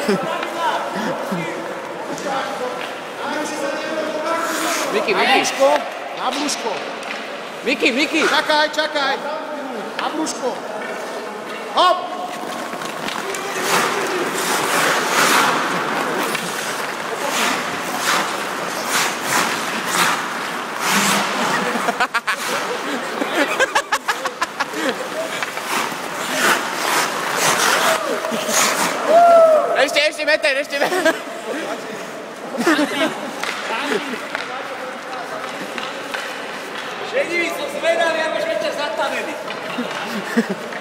Miki, Na brúško. Miki. Čakaj. Na brúško. Hop. Ešte meter. Šedivý som zvedavý, ako sme ťa zatavený.